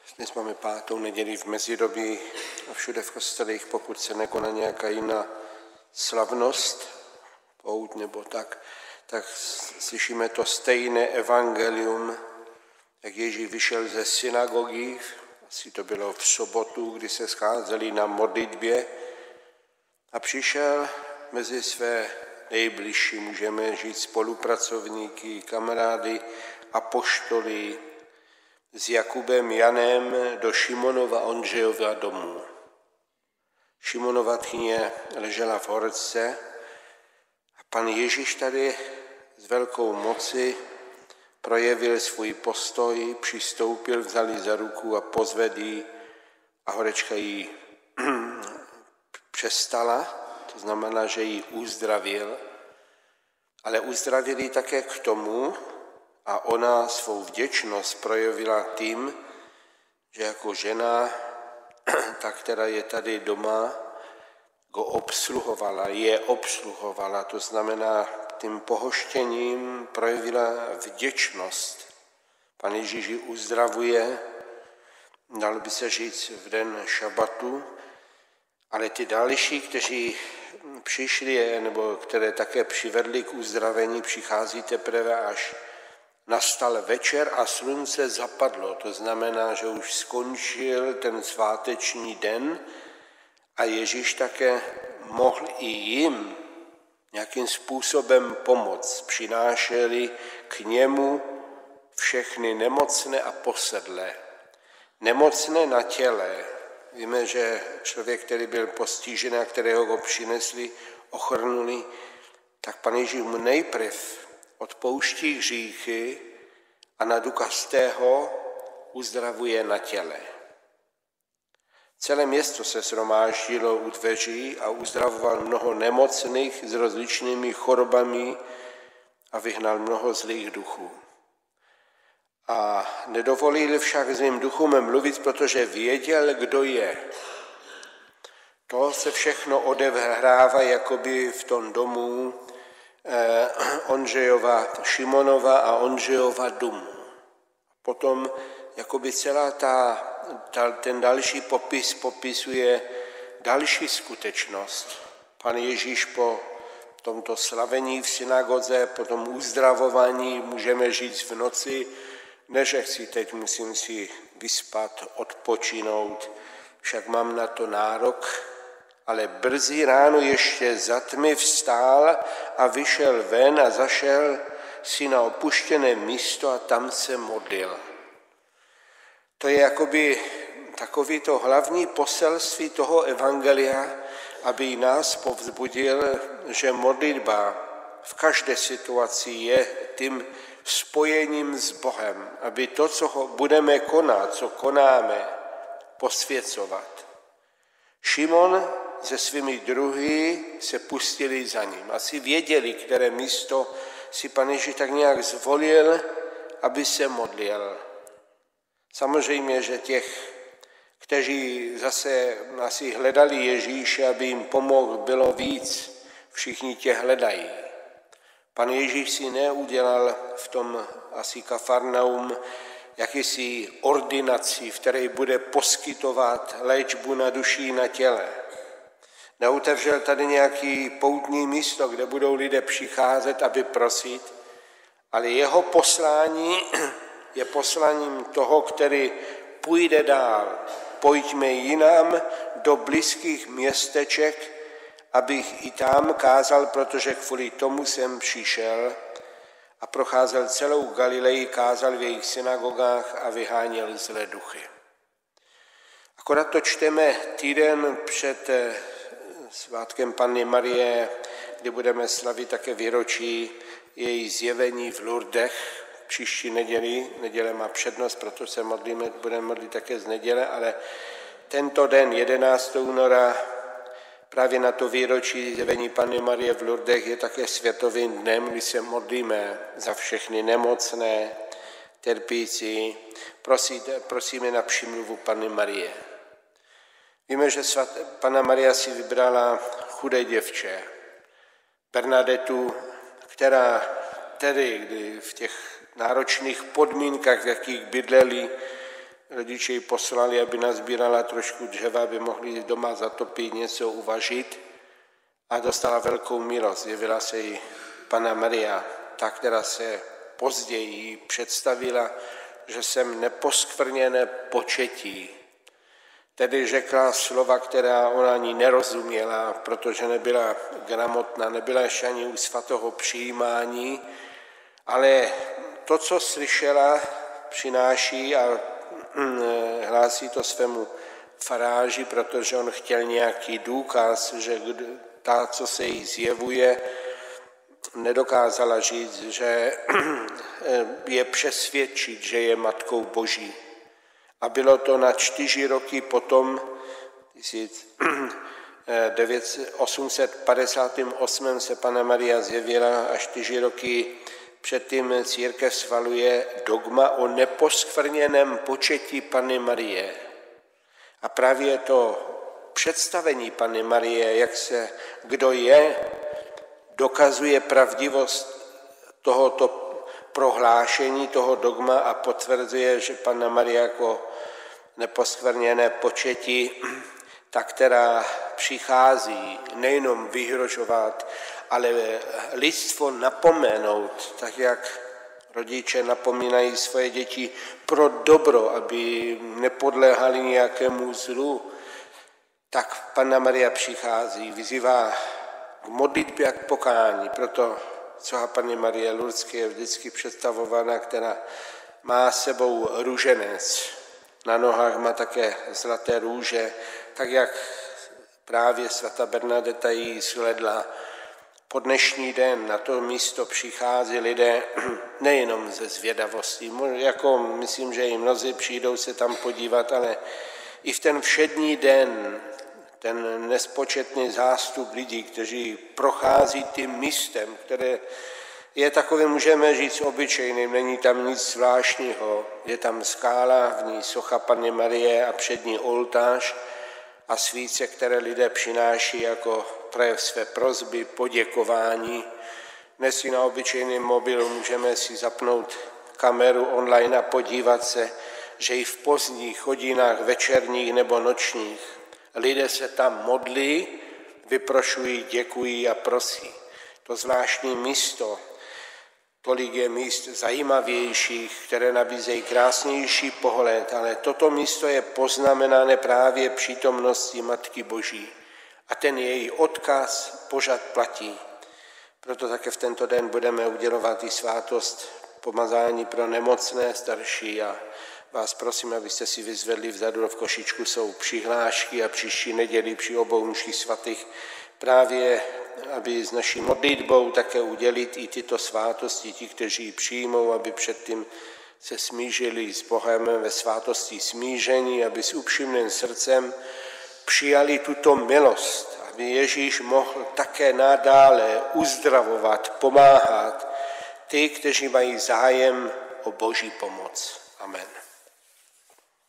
Dnes máme 5. neděli v mezidobí a všude v kostelích, pokud se nekoná nějaká jiná slavnost, pout nebo tak slyšíme to stejné evangelium, jak Ježíš vyšel ze synagogy, asi to bylo v sobotu, kdy se scházeli na modlitbě a přišel mezi své nejbližší, můžeme říct spolupracovníky, kamarády, apoštoly, s Jakubem, Janem do Šimonova Ondřejova domu. Šimonova tchyně ležela v horce a pan Ježíš tady s velkou moci projevil svůj postoj, přistoupil, vzal ji za ruku a pozvedl ji a horečka ji přestala, to znamená, že ji uzdravil, ale uzdravil ji také k tomu, a ona svou vděčnost projevila tím, že jako žena, ta, která je tady doma, go obsluhovala, to znamená tím pohoštěním projevila vděčnost. Pan Ježíš ji uzdravuje, dalo by se říct v den šabatu, ale ty další, kteří přišli, nebo které také přivedli k uzdravení, přichází teprve až nastal večer a slunce zapadlo, to znamená, že už skončil ten sváteční den a Ježíš také mohl i jim nějakým způsobem pomoct. Přinášeli k němu všechny nemocné a posedlé. Nemocné na těle. Víme, že člověk, který byl postižený a kterého ho přinesli, ochrnuli, tak pan Ježíš mu nejprv odpouští hříchy a na důkaz tého uzdravuje na těle. Celé město se shromáždilo u dveří a uzdravoval mnoho nemocných s rozličnými chorobami a vyhnal mnoho zlých duchů. A nedovolil však zlým duchům mluvit, protože věděl, kdo je. To se všechno odehrává jakoby v tom domu Ondřejova, Šimonova a Ondřejova domu. Potom jakoby celá ten další popis popisuje další skutečnost. Pan Ježíš po tomto slavení v synagoze, po tom uzdravování, můžeme říct v noci, než teď musím si vyspat, odpočinout, však mám na to nárok, ale brzy ráno ještě za tmy vstál a vyšel ven a zašel si na opuštěné místo a tam se modlil. To je jakoby takový to hlavní poselství toho evangelia, aby nás povzbudil, že modlitba v každé situaci je tím spojením s Bohem, aby to, co budeme konat, co konáme, posvěcovat. Šimon se svými druhy se pustili za ním. Asi věděli, které místo si pan Ježíš tak nějak zvolil, aby se modlil. Samozřejmě, že těch, kteří zase asi hledali Ježíše, aby jim pomohl, bylo víc. Všichni tě hledají. Pan Ježíš si neudělal v tom asi Kafarnaum jakýsi ordinaci, v které bude poskytovat léčbu na duši i na těle. Neotevřel tady nějaký poutní místo, kde budou lidé přicházet, aby prosit, ale jeho poslání je posláním toho, který půjde dál. Pojďme jinam do blízkých městeček, abych i tam kázal, protože kvůli tomu jsem přišel a procházel celou Galileji, kázal v jejich synagogách a vyháněl zlé duchy. Akorát to čteme týden před svátkem Panny Marie, kdy budeme slavit také výročí její zjevení v Lourdech. Příští neděle má přednost, proto se budeme modlit také z neděle, ale tento den, 11. února, právě na to výročí zjevení Panny Marie v Lourdech je také světovým dnem, kdy se modlíme za všechny nemocné, trpící, prosíme na přímluvu Panny Marie. Víme, že Panna Maria si vybrala chudé děvče, Bernadetu, která tedy v těch náročných podmínkách, v jakých bydleli, rodiče ji poslali, aby nazbírala trošku dřeva, aby mohli doma zatopit, něco uvařit, a dostala velkou milost. Zjevila se jí Panna Maria, ta, která se později představila, že jsem neposkvrněné početí. Tedy řekla slova, která ona ani nerozuměla, protože nebyla gramotná, nebyla ještě ani u svatého přijímání, ale to, co slyšela, přináší a hlásí to svému faráři, protože on chtěl nějaký důkaz, že ta, co se jí zjevuje, nedokázala říct, že je přesvědčit, že je Matkou Boží. A bylo to na 4 roky potom, 858 se Panna Maria zjevila a 4 roky předtím církev svaluje dogma o neposkvrněném početí Panny Marie. A právě to představení Panny Marie, jak se kdo je, dokazuje pravdivost tohoto prohlášení, toho dogma a potvrzuje, že Panna Maria jako neposkvrněné početí, ta, která přichází nejenom vyhrožovat, ale lidstvo napomenout, tak jak rodiče napomínají svoje děti pro dobro, aby nepodléhali nějakému zlu, tak Panna Maria přichází, vyzývá k modlitbě a k pokání. Proto svatá Panny Marie Lurdské je vždycky představována, která má sebou růženec. Na nohách má také zlaté růže, tak jak právě svatá Bernadeta jí shledla. Po dnešní den na to místo přichází lidé nejenom ze zvědavosti, jako myslím, že i mnozí přijdou se tam podívat, ale i v ten všední den, ten nespočetný zástup lidí, kteří prochází tím místem, které je takové, můžeme říct, obyčejným, není tam nic zvláštního. Je tam skála, v ní socha Panny Marie a před ní oltář a svíce, které lidé přináší jako projev své prosby, poděkování. Dnes si na obyčejný mobil můžeme si zapnout kameru online a podívat se, že i v pozdních hodinách večerních nebo nočních lidé se tam modlí, vyprošují, děkují a prosí. To zvláštní místo, tolik je míst zajímavějších, které nabízejí krásnější pohled, ale toto místo je poznamenané právě přítomností Matky Boží. A ten její odkaz pořád platí. Proto také v tento den budeme udělovat i svátost pomazání pro nemocné starší a vás prosím, abyste si vyzvedli vzadu v košičku jsou přihlášky a příští neděli při obou mších svatých právě, aby s naší modlitbou také udělit i tyto svátosti, ti, kteří ji přijmou, aby předtím se smířili s Bohem ve svátosti smíření, aby s upřímným srdcem přijali tuto milost, aby Ježíš mohl také nadále uzdravovat, pomáhat ty, kteří mají zájem o Boží pomoc. Amen.